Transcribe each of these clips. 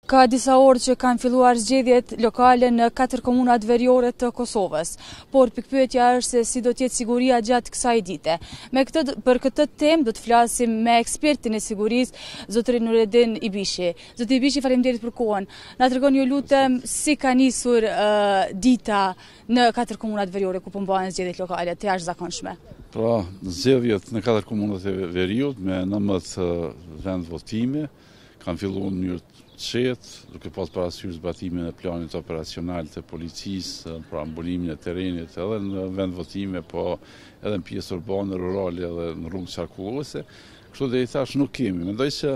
Ka disa orë që kanë filluar zgjedhjet lokale në 4 komunat veriore të Kosovës, por pikpyetja është se si do të jetë siguria gjatë kësaj dite. Për këtë temë do të flasim me ekspertin e sigurisë, zotërin Nureddin Ibishi. Zoti Ibishi, faleminderit për kohën. Na tregoni ju lutem si ka nisur dita në 4 komunat veriore ku po mbahen zgjedhjet lokale të jashtëzakonshme. Pra, zgjedhjet në 4 komunat e veriut me 19 vend votime kanë filluar në mënyrë qetë, duke pas parasysh zbatimin e planit operacional të policisë, pra mbulimin e terrenit edhe në vend votime, po edhe në pjesë urbane, rurale edhe në rrugë qarkulluese. Kështu deri tash nuk kemi. Mendoj që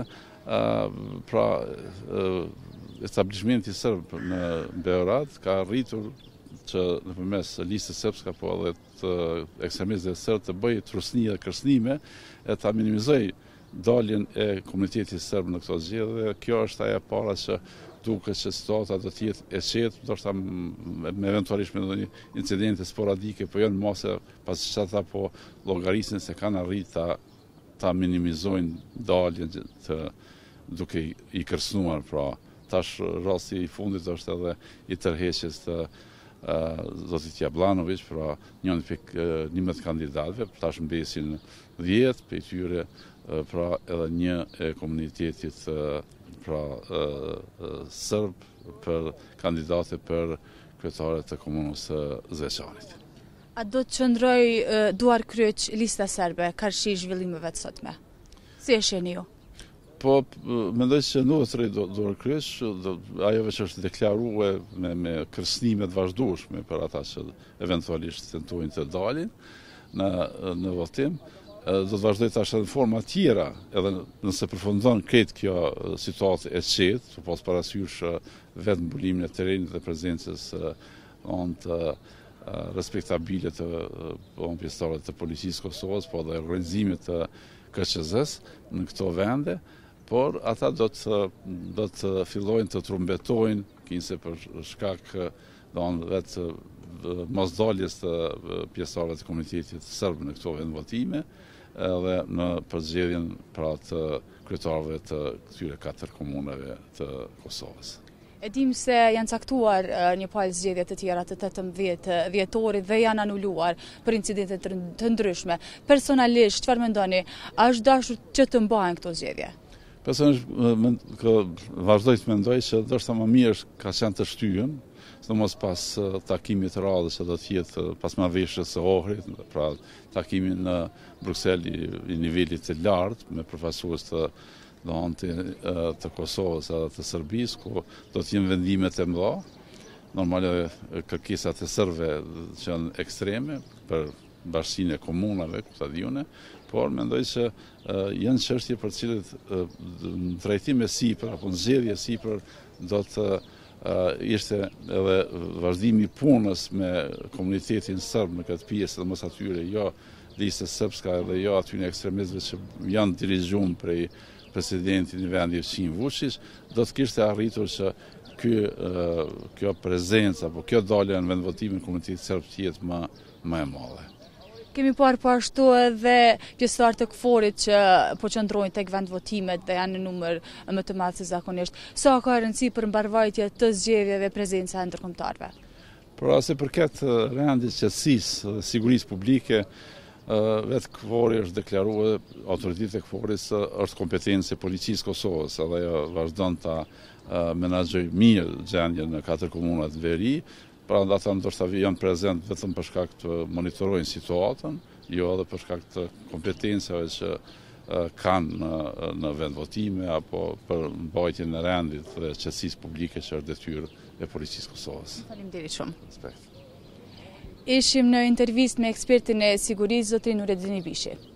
establishmenti serb në Beograd ka arritur që nëpërmes listës srpske po edhe të ekstremistëve serb të bëjë trusni dhe kërcënime e ta minimizojë daljen e komunitetit serb në këto zgjedhje dhe kjo është ajo para që duket që situata do të jetë e qetë, ndoshta me eventualisht me ndonjë incidente sporadike, po jo në mase, pasi që ata po llogarisin se kanë arritur ta minimizojnë daljen duke i kërcënuar. Pra, tash rasti i fundit është edhe i tërheqjes të zotit Jablanović, pra 11 kandidatëve, tash mbesin 10 prej tyre, pra edhe një e komunitetit serb për kandidate për kryetare të komunës së Zeçanit. A do të qëndroj duar kryq lista serbe karshi zhvillimeve të sotme? Si e shihni ju? Po, mendoj që nuk të rejë duar kryq, ajo që është deklaruar me kërcënime të vazhdueshme për ata që eventualisht tentojnë të dalin në votim. Do të vazhdoj tash në forma tjera, edhe nëse përfundon këtë kjo situatë e qetë, të pas parasysh vetë mbulimin e terrenit dhe prezencës të respektabile të pjesëtarëve të policisë Kosovës, po dhe organizimit të KQZ-s në këto vende, por ata do të fillojnë të trumbetojnë kinse për shkak vetë mosdaljes të pjesëtarëve të komunitetit serb në këto vend votime, edhe në përzgjedhjen pra të kryetarëve të këtyre 4 komunave të Kosovës. E dim se janë caktuar një palë zgjedhje të tjera të 18 dhjetorit dhe janë anuluar për incidente të ndryshme. Personalisht, çfarë mendoni, a është dashur që të mbahen këto zgjedhje? Personalisht, vazhdoj të mendoj që ndoshta më mirë ka qenë të shtyhen, sidomos pas takimit të radhës që do të jetë pas marrëveshjes së Ohrit, pra takimin në Bruksel i nivelit të lartë me përfaqësues të Kosovës edhe të Serbisë, ku do të jenë vendimet e mëdha. Normale kërkesat e serbëve që janë ekstreme për bashkinë e komunave kutadiune, por mendoj që janë çështje për të cilat trajtim e sipër apo zgjedhje sipër do të ishte edhe vazhdimi i punës me komunitetin serb në këtë pjesë, dhe mos atyre jo listës srpska dhe jo atyre ekstremistëve që janë dirigjuar prej presidentit në vendin Evçin Vučić, do të kishte arritur që kjo prezencë apo kjo dalje në vendvotimin e komunitetit serb të jetë më e madhe. Kemi parë po ashtu edhe pjesëtarë të KFOR-it që po qëndrojnë tek vendvotimet dhe janë në numër më të madh se zakonisht. Sa ka rëndësi për mbarvajtje të zgjedhjeve dhe prezenca e ndërkombëtarëve? Por se përket rendit qetësisë dhe sigurisë publike, vetë KFOR-i është deklaruar, autoritetet e KFOR-is është kompetencë e policisë Kosovës, edhe ajo vazhdon ta menaxhojë mirë gjendjen në 4 komunat veri. Pra ata ndoshta janë prezent vetëm për shkak të monitorojnë situatën, jo edhe për shkak të kompetencave që kanë në vendvotime apo për mbajtjen e rendit dhe qetësisë publike që është detyrë e policisë Kosovës. Faleminderit shumë. Respekt. Ishim në intervistë me ekspertin e sigurisë, zotin Nureddin Ibishi.